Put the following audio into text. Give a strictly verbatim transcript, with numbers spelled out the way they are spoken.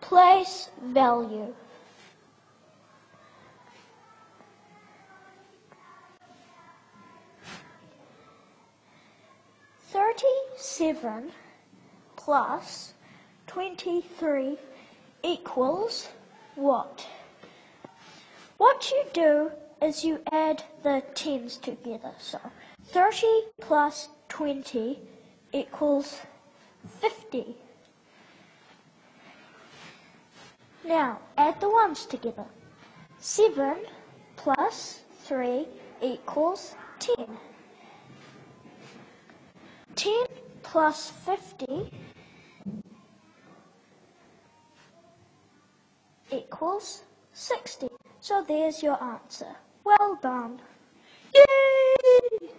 place value. thirty-seven plus twenty-three equals what? What you do is you add the tens together. So thirty plus twenty equals fifty. Now add the ones together. seven plus three equals ten. ten plus fifty equals sixty. So there's your answer. Well done. Yay!